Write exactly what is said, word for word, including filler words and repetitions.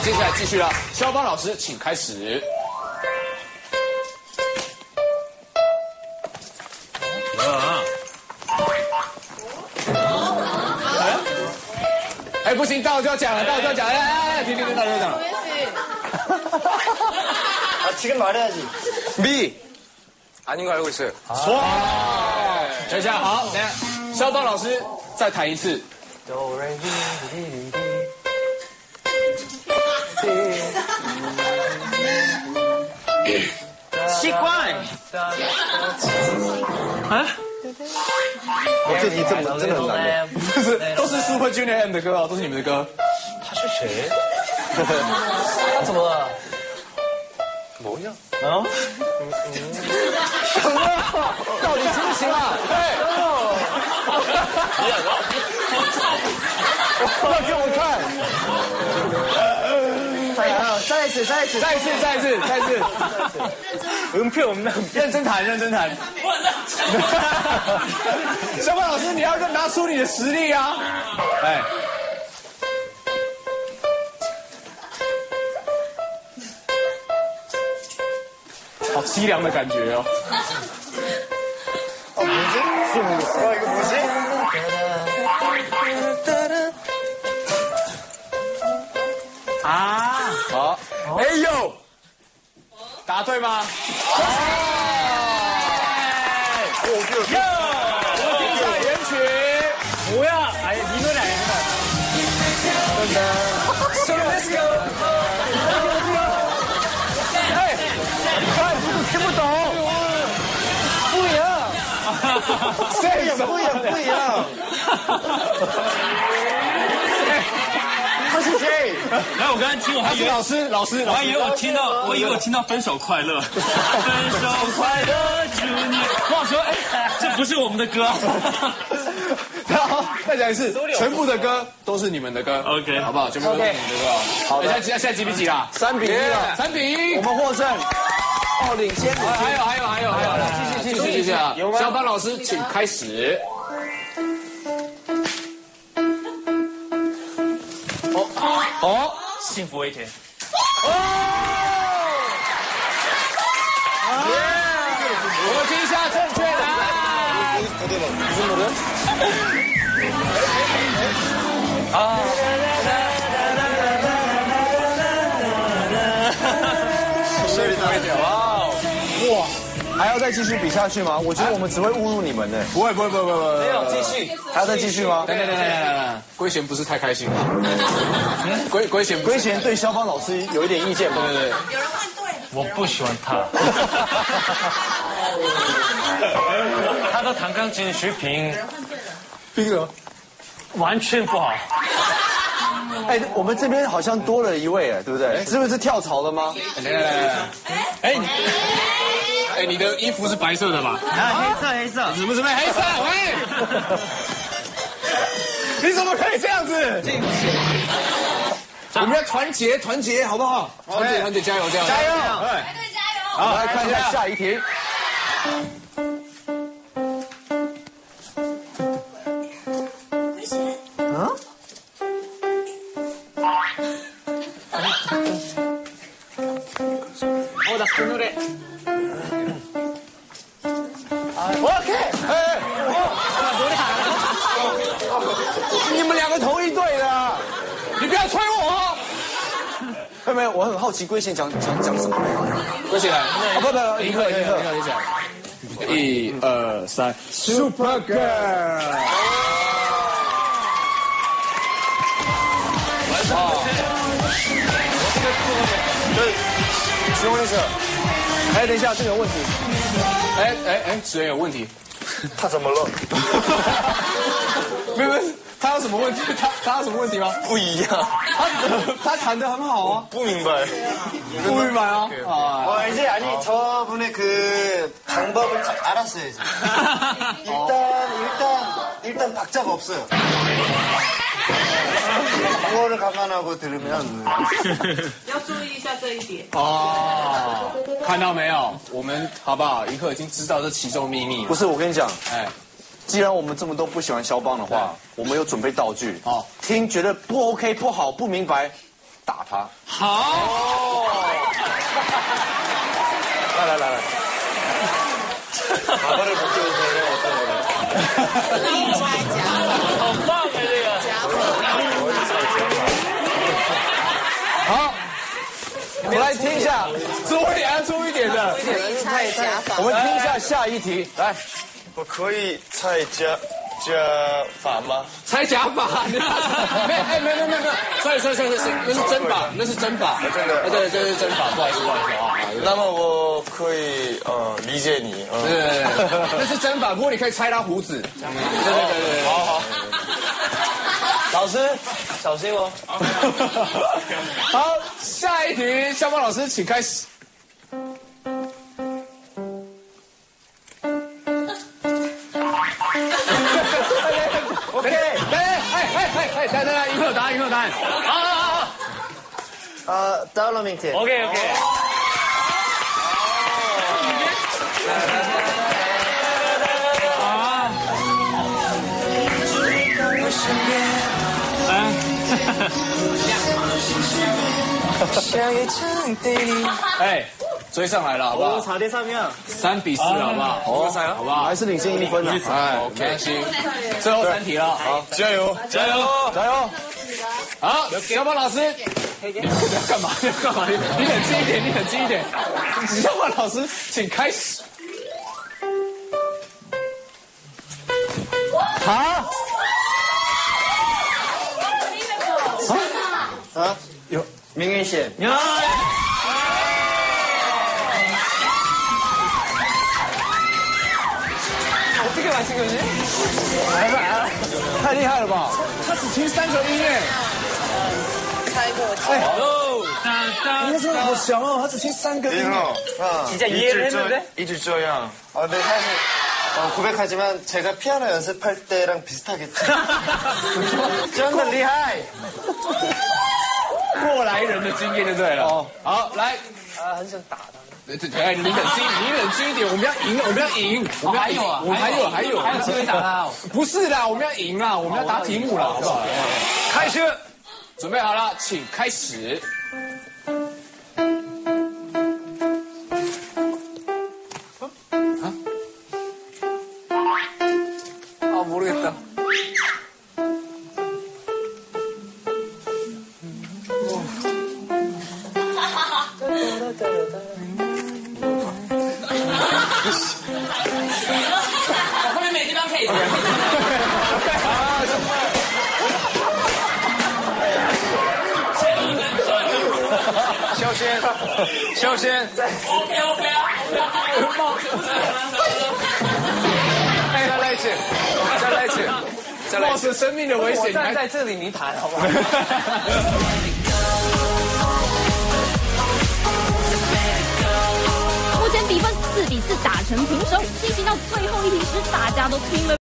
接下来继续了，肖邦老师，请开始。哎，不行，到就要讲了，到就要讲，来来来，停停停，到就要讲了。 아, 지금 말해야지. 미 아닌 거 알고 있어요. 错。等一下，好，等一下，肖邦老师再弹一次。 奇怪。 啊？ 我这题这么真的很难的， 不是，都是 Super Junior M 的歌哦，都是你们的歌。 他是谁？他怎么了？ 뭐냐? 어? 什么？到底行不行啊？哎，要给我看！ 再一次，再一次， 再一次，再一次，再一次！ 음표 없나? 认真弹，认真弹！肖邦老师，你要拿出你的实力啊！哎。 好凄凉的感觉哦！ 어, 뭐지? 어, 이거 뭐지? 啊，好，哎呦，答对吗？ 我就哟，我听一下原曲。 뭐야? 아니, 이 노래 아니구나. So let's go。哎，看听不懂，不一样，这不一样，不一样，不一样。他是谁？ 然后我刚才听，我还以为老师，老师， 我还以为我听到，我以为我听到分手快乐，分手快乐，祝你。我说，哎，这不是我们的歌。 然后再讲一次，全部的歌都是你们的歌 ，OK， 好不好？全部都是你们的歌。好，现在现在几比几啦？ 三比一了， 三比一， 我们获胜。哦，领先。 还有还有还有还有，继续继续继续啊！肖邦老师，请开始。哦哦， 幸福一天。 哦！我们听一下正确答案。 무슨 노래? 아. 哇，还要再继续比下去吗？我觉得我们只会侮辱你们呢。 不会不会不会不会， 没有继续， 还要再继续吗？ 等等等等等等，龟贤不是太开心了。龟龟贤龟贤对肖邦老师有一点意见吗？ 对对对。 有人换队了。 我不喜欢他。他的弹钢琴水平， 冰了， 完全不好。 哎，我们这边好像多了一位，哎，对不对？是不是跳槽了吗？ 来来来来，哎你，哎你的衣服是白色的吧？ 啊，黑色，黑色。 什么什么黑色？喂，你怎么可以这样子？我们要团结团结，好不好？团结团结，加油加油加油！ 排队加油！ 好，来看一下下一题。 어, 나 그 노래. OK， 哎，你们两个同一队的， 你不要催我。 妹妹，我很好奇龟贤讲讲讲什么。 跪起来， 哦不不， 一个一个一个一个，一二三 ，Super Girl。 请问一下，哎，等一下，这个有问题。 哎哎哎，职员有问题。 他怎么了？ 没有没有，他有什么问题？他他有什么问题吗？ 不一样。 他他弹得很好啊。 不明白。 不明白啊。啊。 어, 이제 아니 저분의 그 방법을 알았어요. 이제. 일단 일단 일단 박자가 없어요. 그거를 감안하고 들으면 要注意一下这一点。 哦，看到没有？我们好不好？一刻已经知道这其中秘密。 不是，我跟你讲， 哎， 既然我们这么都不喜欢肖邦的话，我们有准备道具。 好， 听觉得不 OK、不好、不明白， 打他。 好， 来来来来， 가발을 벗겨주세요. 어떤 거요? 好棒哎，这个。 好，我们来听一下， 粗一点，粗一点的。 猜假发. 我们听一下下一题，来， 我可以猜假假发吗？ 猜假发，你没哎没没没没，sorry sorry sorry sorry，那是真发，那是真发， 真的对，这是真发，不好意思不好意思啊。 那么我可以呃理解你。 对对对，那是真发，不过你可以猜他胡子。对对对对，好好。 老师小心哦。 好，下一题，肖邦老师请开始。OK， 来来，哎哎哎哎，来来来，迎合答案，迎合答案。好好好。 呃 ，Dolomite。 OK OK。啊。 哎，追上来了，好不好？ 查点上面。 三比四，好不好？ 哦， 好不好？ 还是领先一分的。 哎，没关系。最后三题了，好， 加油， 加油， 加油！ 好，肖邦老师，你不要干嘛？你要干嘛？你你冷静一点，你冷静一点。肖邦老师，请开始。 好。 啊，有明明显。 这个来，这个人，来来来，太厉害了吧！他只听三个音耶。 猜过。 哎， 当你说好强哦，他只听三个音。 아, 진짜 이해를 했는데? 이제 저야. 아, 네, 사실 어, 고백하지만 제가 피아노 연습할 때랑 비슷하겠죠. 좀 더 리하이. 过来人的经验就对了。哦，好，来， 啊，很想打他。 对对，哎，你冷静，你冷静一点，我们要赢，我们要赢，我们要赢，我们还有还有还有机会打他哦。 不是啦，我们要赢啦，我们要答题目了，好不好？开始，准备好了，请开始。 아 모르겠다. 화면每地方可以。 肖先，肖先。 OK OK 啊。 哎，再来一次，再来一次，再来一次，冒着生命的危险， 我站在这里，你弹好不好？ 目前比分四比四打成平手，进行到最后一题时，大家都拼了。